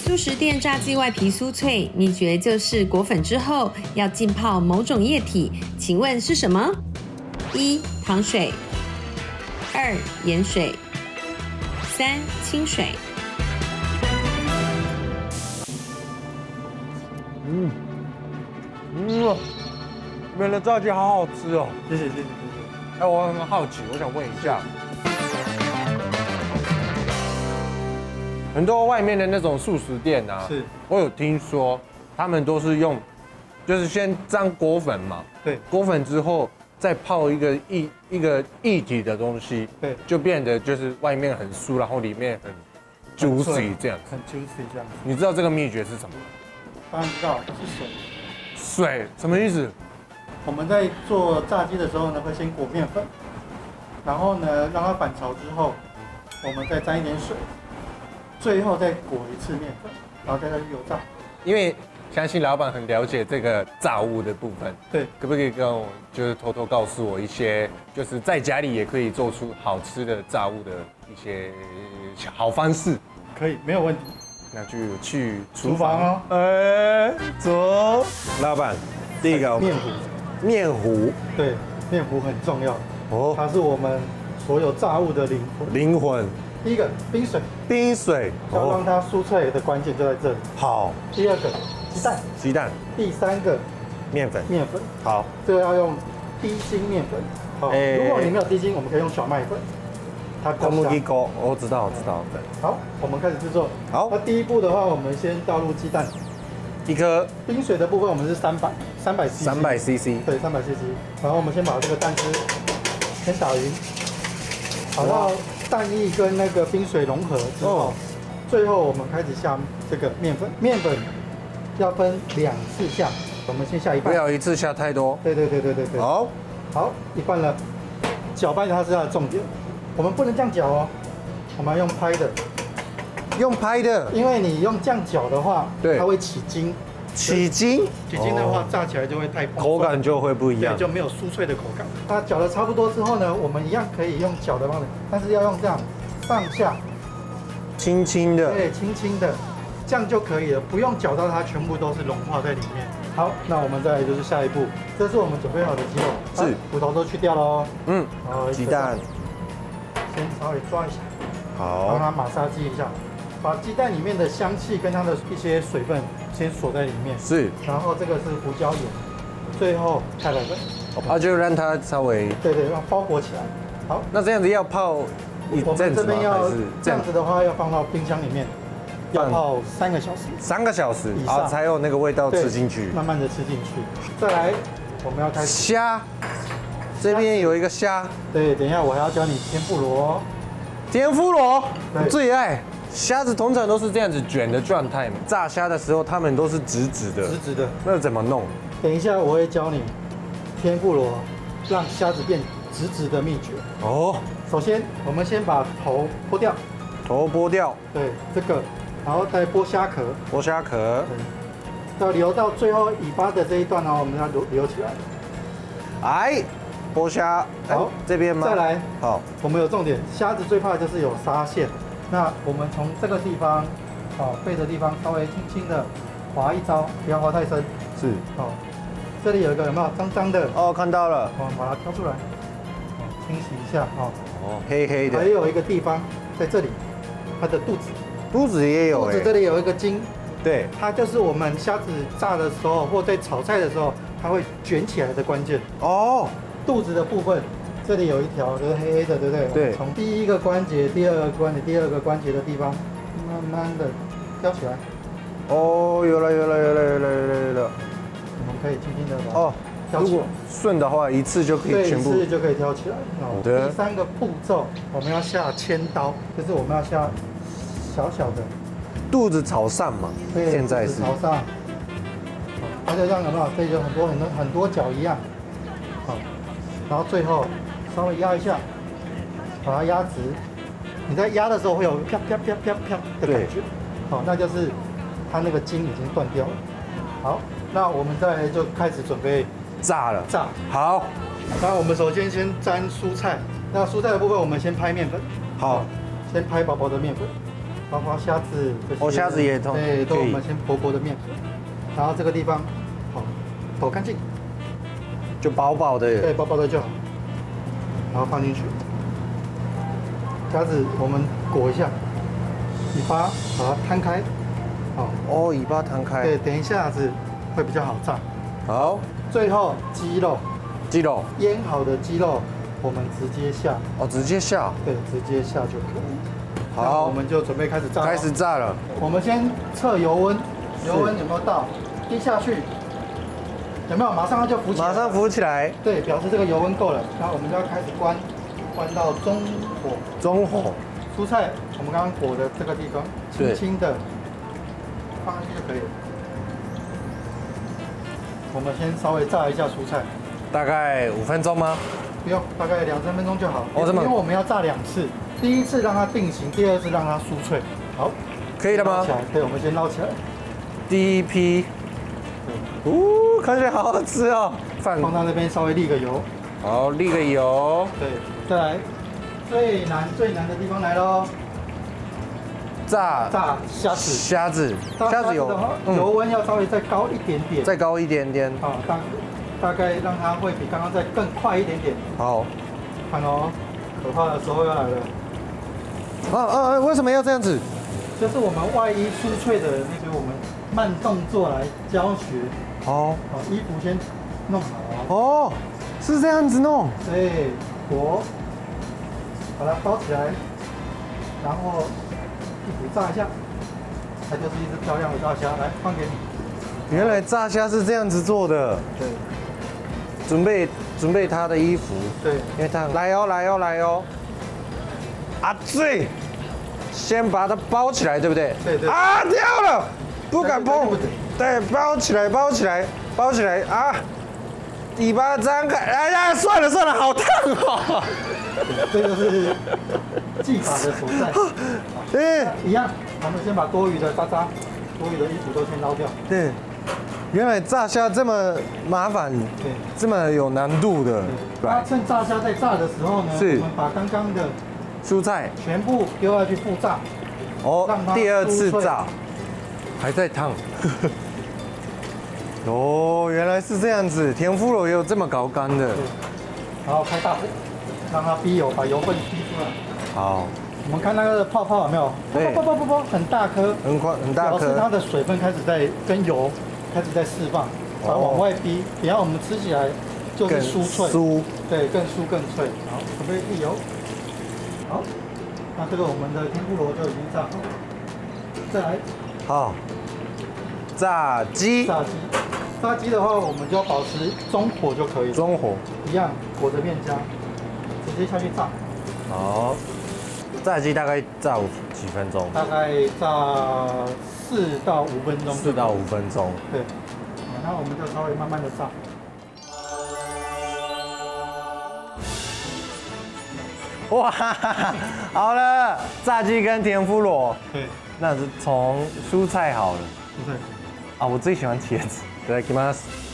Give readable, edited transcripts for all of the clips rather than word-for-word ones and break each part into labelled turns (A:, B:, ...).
A: 素食店炸鸡外皮酥脆，秘诀就是裹粉之后要浸泡某种液体，请问是什么？1. 糖水，2. 盐水，3. 清水。
B: 面的炸鸡好好吃哦！
C: 谢谢。
B: 哎，我很好奇，我想问一下，很多外面的那种素食店啊，
C: 是
B: 我有听说他们都是用，就是先沾裹粉嘛，
C: 对，
B: 裹粉之后再泡一个液体的东西，
C: 对，
B: 就变得就是外面很酥，然后里面很 juicy 这样子。
C: 很 juicy 这样子。
B: 你知道这个秘诀是什么？
C: 当然知道是水。
B: 水什么意思？
C: 我们在做炸鸡的时候呢，会先裹面粉，然后呢让它反潮之后，我们再沾一点水，最后再裹一次面粉，然后再去油炸。
B: 因为相信老板很了解这个炸物的部分，
C: 对，
B: 可不可以跟我就是偷偷告诉我一些，就是在家里也可以做出好吃的炸物的一些好方式？
C: 可以，没有问题。
B: 那就去
C: 厨房哦。
B: 走，老板，第一个
C: 面糊。
B: 面糊，
C: 对，面糊很重要
B: 哦，
C: 它是我们所有炸物的灵魂。第一个冰水，
B: 冰水，
C: 要让它酥脆的关键就在这里。
B: 好。
C: 第二个鸡蛋。第三个
B: 面粉。好，
C: 这个要用低筋面粉。好，如果你没有低筋，我们可以用小麦粉。它比较香。
B: 我知道。
C: 好，我们开始制作。
B: 好，
C: 那第一步的话，我们先倒入鸡蛋。
B: 一颗
C: 冰水的部分我们是300 cc， 对，300 cc。然后我们先把这个蛋汁先打匀，好到蛋液跟那个冰水融合之后，最后我们开始下这个面粉。面粉要分2次下，我们先下一半，
B: 不要一次下太多。
C: 对。好，一半了。搅拌它是它的重点，我们不能这样搅哦，我们要用拍的。
B: 用拍的，
C: 因为你用这样搅的话，
B: 对，
C: 它会起筋。
B: 起筋
C: 的话，炸起来就会太
B: 口感就会不一样，
C: 就没有酥脆的口感。那搅的差不多之后呢，我们一样可以用搅的方式，但是要用这样上下，
B: 轻轻的，
C: 对，轻轻的，这样就可以了，不用搅到它全部都是融化在里面。好，那我们再来就是下一步，这是我们准备好的鸡肉，是骨头都去掉了哦。然后
B: 鸡蛋，
C: 先稍微抓一下，
B: 好，
C: 让它马杀鸡一下。把鸡蛋里面的香气跟它的一些水分先锁在里面，
B: 是。
C: 然后这个是胡椒盐，最后太白粉，
B: 就让它稍微
C: 对，让它包裹起来。好，
B: 那这样子要泡一阵子吗？还是
C: 这样子的话要放到冰箱里面，要泡3个小时
B: ，3个小时
C: 以上
B: 才有那个味道吃进去，
C: 慢慢的吃进去。再来，我们要开始
B: 虾，这边有一个虾，
C: 对，等一下我还要教你天妇罗。
B: 天妇罗，我最爱。虾子通常都是这样子卷的状态嘛，炸虾的时候它们都是直直的，那怎么弄？
C: 等一下我会教你天妇罗让虾子变直直的秘诀。首先我们先把头剥掉，对，这个，然后再剥虾壳，要留到最后尾巴的这一段呢，我们要留起来。
B: 剥虾，好，这边吗？
C: 再来，
B: 好，
C: 我们有重点，虾子最怕的就是有纱线。那我们从这个地方，背的地方稍微轻轻的划一招，不要划太深。
B: 是。
C: 这里有一个有没有脏脏的？
B: 看到了。
C: 我们把它挑出来，清洗一下。
B: 黑黑的。
C: 还有一个地方在这里，它的
B: 肚子也有。
C: 肚子这里有一个筋。
B: 对。
C: 它就是我们虾子炸的时候，或在炒菜的时候，它会卷起来的关键。肚子的部分。这里有一条就是黑黑的，对不对？
B: 对。
C: 从第一个关节、第二个关节、第二个关节的地方，慢慢的挑起来。
B: 有了。
C: 我们可以轻轻的把挑起来。如果
B: 顺的话，一次就可以全部。
C: 一次就可以挑起来。好的。第3个步骤，我们要下千刀，就是我们要下小小的。
B: 肚子朝上嘛。
C: 对。
B: 现在是。
C: 朝上。它就像有没有？这里有很多角一样。好，然后最后。稍微压一下，把它压直。你在压的时候会有啪啪啪啪啪的感觉，好，那就是它那个筋已经断掉了。好，那我们再来就开始准备
B: 炸了。
C: 好，那我们首先沾蔬菜。那蔬菜的部分我们先拍面粉。
B: 好，
C: 先拍薄薄的面粉。 包括虾子这些。
B: 哦，虾子也通，
C: 对，都我们先薄的面皮，然后这个地方好抖干净，
B: 就薄薄的。
C: 对，薄薄的就好，然后放进去。虾子我们裹一下，尾巴把它摊开，好。
B: 哦，尾巴摊开。
C: 对，等一下子会比较好炸。
B: 好，
C: 最后鸡肉，
B: 鸡肉
C: 腌好的鸡肉我们直接下。
B: 哦，直接下。
C: 对，直接下就可以。
B: 好，
C: 我们就准备开始炸。
B: 开始炸了。
C: 我们先测油温，油温有没有到？滴下去，有没有？马上它就浮起来。
B: 马上浮起来。
C: 对，表示这个油温够了。然后我们就要开始关到中火。
B: 中火。
C: 蔬菜我们刚刚裹的这个地方，轻轻的放上去就可以了。我们先稍微炸一下蔬菜，
B: 大概5分钟吗？
C: 不用，大概2、3分钟就好。
B: 哦，这么？
C: 因为我们要炸2次，第一次让它定型，第二次让它酥脆。好，
B: 可以了吗？
C: 起来，对，我们先捞起来。
B: 第一批，哦，看起来好好吃哦。
C: 放到那边稍微沥个油。
B: 好，沥个油。
C: 对，再来最难的地方来喽。
B: 炸
C: 虾子。
B: 虾子
C: 油，油温要稍微再高一点点。
B: 再高一点点。
C: 好，大概让它会比刚刚再更快一点点。
B: 好，
C: 看哦，可怕的时候要来了。
B: 为什么要这样子？
C: 就是我们外衣酥脆的那个，我们慢动作来教学。
B: 好，
C: 衣服先弄好。
B: 哦，是这样子弄。
C: 对，把它包起来，然后一股炸一下，它就是一只漂亮的炸虾。来，放给你。
B: 原来炸虾是这样子做的。
C: 对。
B: 准备他的衣服。
C: 对，
B: 因为他来哦。啊，对，先把它包起来，对不对？
C: 对。
B: 啊，掉了，不敢碰。对，包起来啊！尾巴张开，哎呀，算了，好烫哦。
C: 这个是技法的所在。一样，我们先把多余的渣渣、多余的衣服都先捞掉。
B: 对。原来炸虾这么麻烦，
C: 对，
B: 这么有难度的。
C: 那趁炸虾在炸的时候呢，我们把刚刚的
B: 蔬菜
C: 全部丢下去复炸。
B: 哦，第2次炸，还在烫。哦，原来是这样子，田馥罗也有这么高干的。
C: 然后开大火，让它逼油，把油分逼出来。
B: 好，
C: 我们看那个泡泡有没有？
B: 对，
C: 泡，很大颗，
B: 很大颗，
C: 表示它的水分开始在跟油开始在释放，然后往外逼，等下我们吃起来就是酥脆，对，更酥更脆。好，准备沥油。好，那这个我们的天妇罗就已经炸好了。再来，
B: 好，炸鸡
C: 的话，我们就要保持中火就可以了。
B: 中火，
C: 一样裹着面浆，直接下去炸。
B: 好，炸鸡大概炸几分钟？
C: 大概炸4到5分钟。
B: 4到5分钟。
C: 对，然后我们就稍微慢慢的炸。
B: 哇，好了，炸鸡跟田馥罗。
C: 对，
B: 那是从蔬菜好了。
C: 蔬菜。
B: 啊，我最喜欢茄子。いただきます。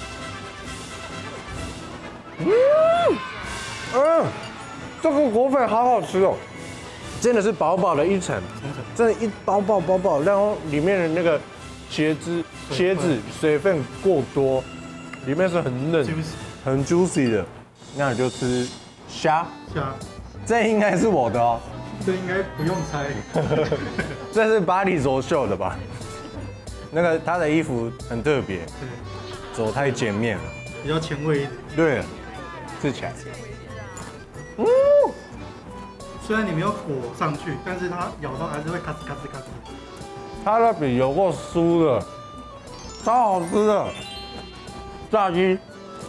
B: 这个果粉好好吃哦，真的是薄薄的一层，真的一薄薄，然后里面的那个茄子水分过多，里面是很嫩、很 juicy 的。那你就吃虾，这应该是我的哦。
C: 这应该不用猜。
B: 这是巴黎走秀的吧？那个他的衣服很特别，走太前面了，
C: 比较前卫一点。
B: 对，吃起来。
C: 虽然你没有裹上去，但是它咬到还是会咔吱咔吱咔吱。
B: 它的皮有够酥的，超好吃的炸鸡。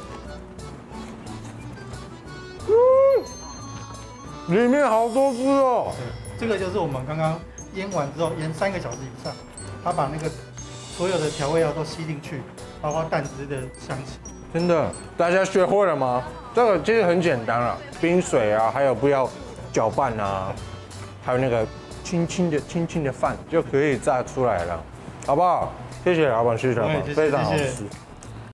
B: 里面好多汁哦。
C: 这个就是我们刚刚腌完之后，腌3个小时以上，它把那个所有的调味料都吸进去，包括蛋汁的香气。
B: 真的，大家学会了吗？这个其实很简单了，冰水啊，还有不要搅拌啊，还有那个轻轻的饭就可以炸出来了，好不好？谢谢老板，谢谢老板，非常好吃。